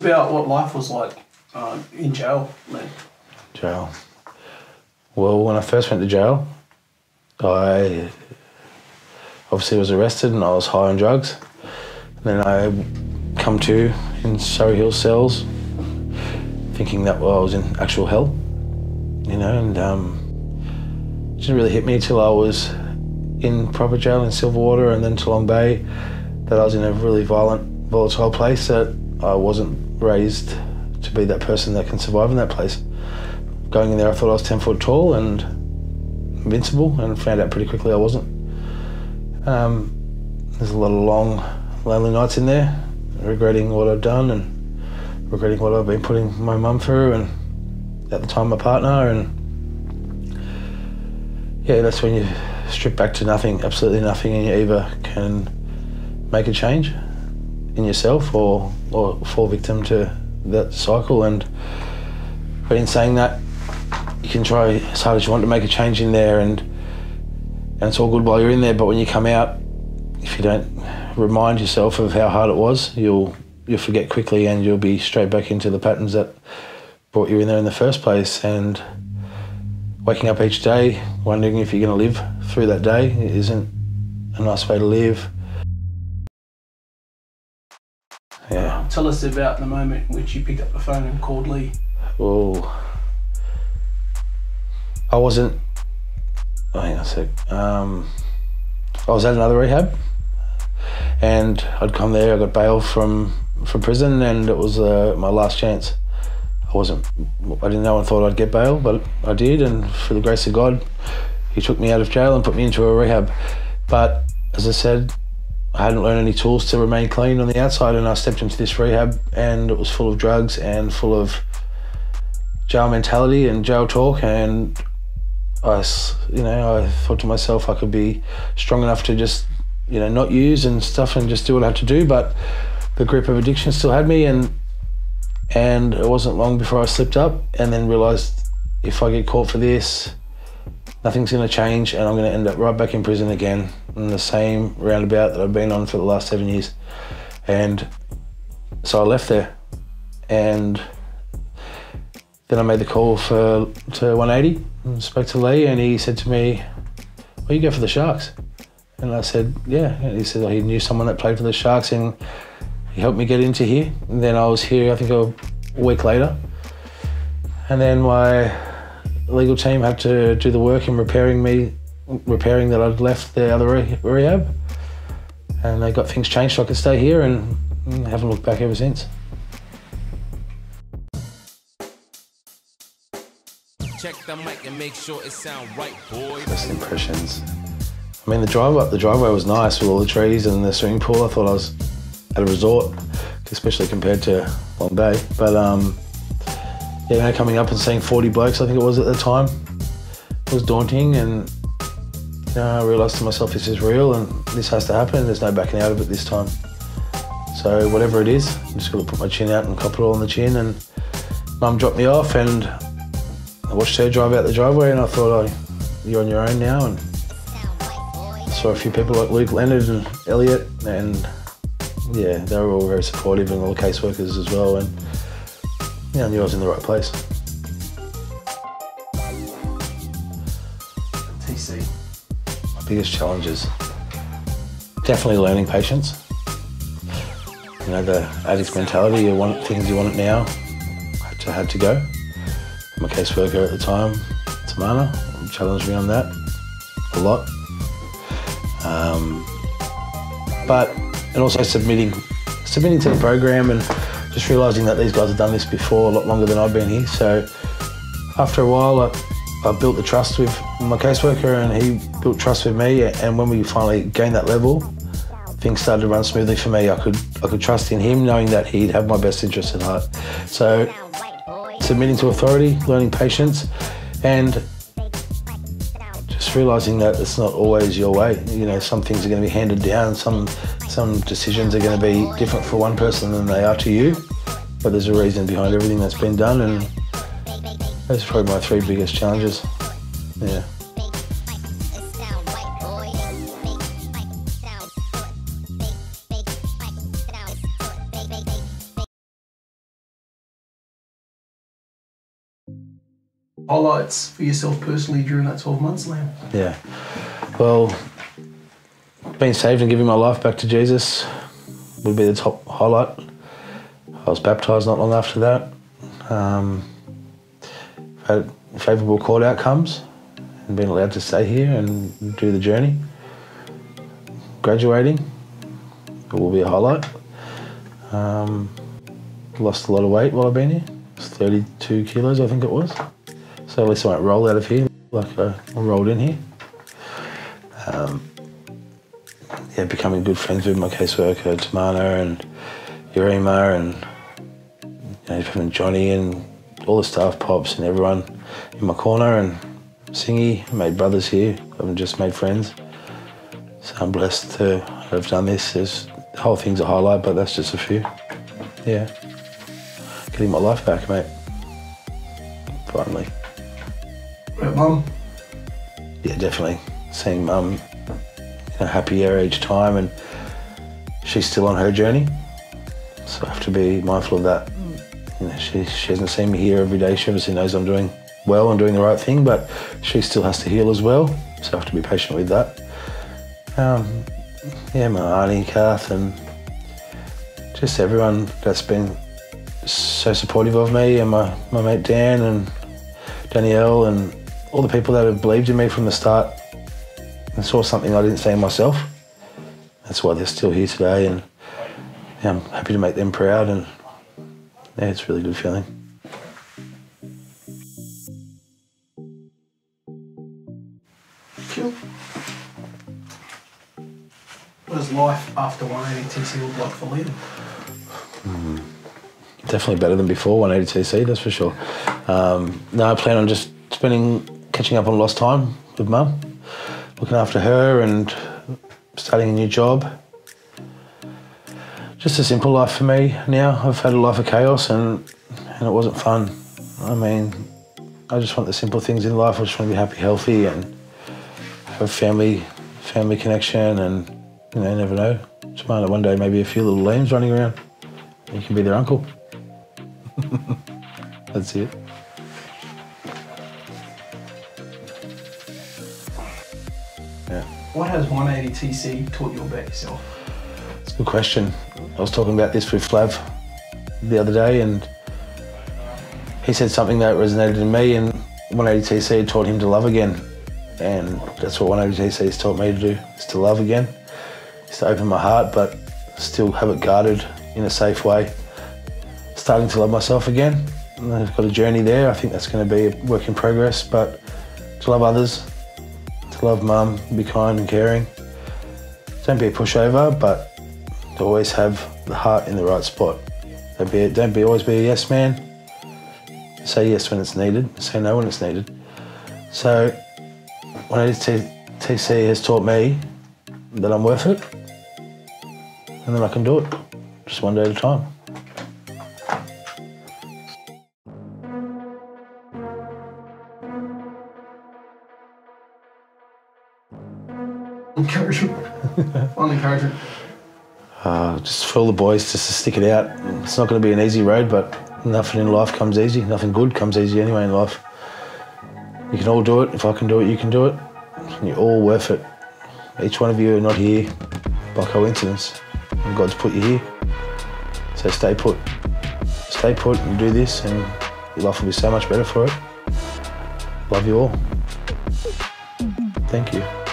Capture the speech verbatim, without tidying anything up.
about what life was like uh, in jail, Len. Jail. Well, when I first went to jail, I obviously was arrested and I was high on drugs. Then I come to in Surrey Hills cells, thinking that well, I was in actual hell, you know, and um, it didn't really hit me till I was in proper jail in Silverwater and then Geelong Bay, that I was in a really violent, volatile place, that I wasn't raised to be that person that can survive in that place. Going in there, I thought I was ten foot tall and invincible, and found out pretty quickly I wasn't. Um, there's a lot of long, lonely nights in there, regretting what I've done and regretting what I've been putting my mum through, and at the time my partner, and yeah, that's when you strip back to nothing, absolutely nothing, and you either can make a change in yourself or, or fall victim to that cycle. And but in saying that, you can try as hard as you want to make a change in there, and and it's all good while you're in there, but when you come out, if you don't remind yourself of how hard it was, you'll you'll forget quickly, and you'll be straight back into the patterns that brought you in there in the first place. And waking up each day wondering if you're going to live through that day isn't a nice way to live. Yeah. Tell us about the moment in which you picked up the phone and called Lee. Well, I wasn't, oh, hang on a sec. Um, I was at another rehab, and I'd come there, I got bail from, from prison, and it was uh, my last chance. I wasn't, I didn't know and thought I'd get bail, but I did, and for the grace of God, he took me out of jail and put me into a rehab. But as I said, I hadn't learned any tools to remain clean on the outside, and I stepped into this rehab and it was full of drugs and full of jail mentality and jail talk, and I, you know, I thought to myself I could be strong enough to just, you know, not use and stuff and just do what I had to do, but the grip of addiction still had me, and and it wasn't long before I slipped up and then realised if I get caught for this, nothing's going to change, and I'm going to end up right back in prison again in the same roundabout that I've been on for the last seven years. And so I left there, and then I made the call for to one eighty and spoke to Lee, and he said to me, well, you go for the Sharks. And I said, yeah. And he said oh, he knew someone that played for the Sharks, and he helped me get into here. And then I was here, I think a week later. And then my legal team had to do the work in repairing me, repairing that I'd left the other re rehab. And they got things changed so I could stay here, and haven't looked back ever since. Check the mic and make sure it sound right, boy. First impressions. I mean, the driveway, the driveway was nice with all the trees and the swimming pool. I thought I was at a resort, especially compared to Long Bay. But um, yeah, you know, coming up and seeing forty blokes, I think it was at the time, it was daunting, and you know, I realised to myself, this is real and this has to happen. There's no backing out of it this time. So whatever it is, I'm just got to put my chin out and cop it all on the chin. And Mum dropped me off, and I watched her drive out the driveway, and I thought, oh, you're on your own now. And I saw a few people like Luke Leonard and Elliot, and yeah, they were all very supportive, and all the caseworkers as well, and yeah, I knew I was in the right place. T C. My biggest challenges, definitely learning patience. You know, the addict's mentality, you want things, you want it now. I had to, had to go. My caseworker at the time, Tamana, challenged me on that a lot. Um, but, and also submitting, submitting to the program, and just realising that these guys have done this before a lot longer than I've been here. So after a while, I, I built the trust with my caseworker, and he built trust with me. And when we finally gained that level, things started to run smoothly for me. I could, I could trust in him, knowing that he'd have my best interest at heart. So submitting to authority, learning patience, and just realising that it's not always your way. You know, some things are going to be handed down, some some decisions are going to be different for one person than they are to you, but there's a reason behind everything that's been done, and those are probably my three biggest challenges. Yeah. Highlights for yourself personally during that twelve months, Liam? Yeah. Well, being saved and giving my life back to Jesus would be the top highlight. I was baptised not long after that. Um, had favourable court outcomes and being allowed to stay here and do the journey. Graduating will be a highlight. Um, lost a lot of weight while I've been here. It's thirty-two kilos, I think it was. So at least I won't roll out of here like I rolled in here. Um, yeah, becoming good friends with my caseworker, Tamana and Urima, and you know, having Johnny and all the staff, Pops and everyone in my corner, and Singy, made brothers here. I've just made friends. So I'm blessed to have done this. There's, the whole thing's a highlight, but that's just a few. Yeah. Getting my life back, mate. Finally. Right, Mum? Yeah, definitely. Seeing Mum, you know, happier each time, and she's still on her journey. So I have to be mindful of that. You know, she, she hasn't seen me here every day. She obviously knows I'm doing well and doing the right thing, but she still has to heal as well. So I have to be patient with that. Um, yeah, my auntie, Kath, and just everyone that's been so supportive of me, and my, my mate Dan and Danielle, and all the people that have believed in me from the start and saw something I didn't see in myself. That's why they're still here today, and yeah, I'm happy to make them proud, and yeah, it's a really good feeling. Cool. What does life after one eighty T C look like for Liam? Mm, definitely better than before one eighty T C, that's for sure. Um, no, I plan on just spending, catching up on lost time with Mum, looking after her and starting a new job. Just a simple life for me now. I've had a life of chaos and, and it wasn't fun. I mean, I just want the simple things in life. I just want to be happy, healthy, and have family, family connection, and you know, you never know. Just might one day maybe a few little lambs running around. You can be their uncle. That's it. Yeah. What has one eighty T C taught you about yourself? It's a good question. I was talking about this with Flav the other day, and he said something that resonated in me, and one eighty T C taught him to love again. And that's what one eighty T C has taught me to do, is to love again. Is to open my heart, but still have it guarded in a safe way. Starting to love myself again. And I've got a journey there. I think that's going to be a work in progress, but to love others, to love Mum, be kind and caring. Don't be a pushover, but to always have the heart in the right spot. Don't be, don't be always be a yes man. Say yes when it's needed, say no when it's needed. So one eighty T C has taught me that I'm worth it, and then I can do it, just one day at a time. Encouragement. One encouragement. Uh, just for all the boys just to stick it out. It's not going to be an easy road, but nothing in life comes easy. Nothing good comes easy anyway in life. You can all do it. If I can do it, you can do it. And you're all worth it. Each one of you are not here by coincidence. And God's put you here. So stay put. Stay put and do this, and your life will be so much better for it. Love you all. Thank you.